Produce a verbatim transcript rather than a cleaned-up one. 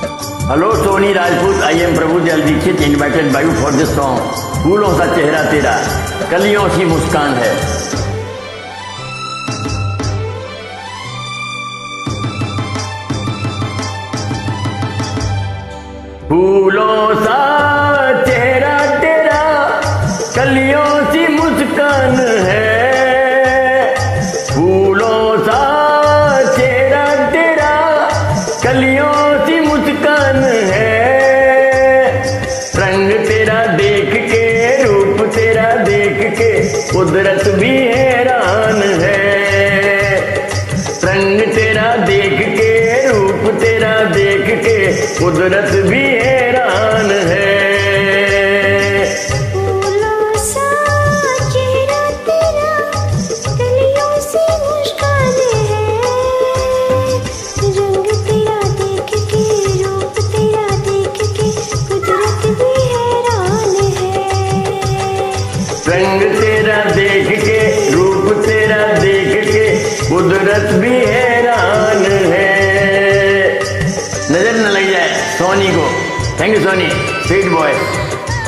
Hello Soni Rajput, I am Prabhudayal Dikshit invited by you for this song. फूलों सा चेहरा तेरा, कलियों सी मुस्कान है। फूलों सा चेहरा तेरा, कलियों सी मुस्कान है। फूलों सा चेहरा तेरा, कलियों सी मुस्कान है। रंग तेरा देख के, रूप तेरा देख के, कुदरत भी हैरान है। रंग तेरा देख के, रूप तेरा देख के, कुदरत भी हैरान है। फूलों सा चेहरा तेरा, कलियों सी मुस्कान है। रंग तेरा देख के, रूप तेरा देख के, कुदरत भी हैरान है। रंग तेरा देख के, रूप तेरा देख के, कुदरत भी हैरान है। नजर न लग जाए सोनी को। Thank you Soni, sweet boy.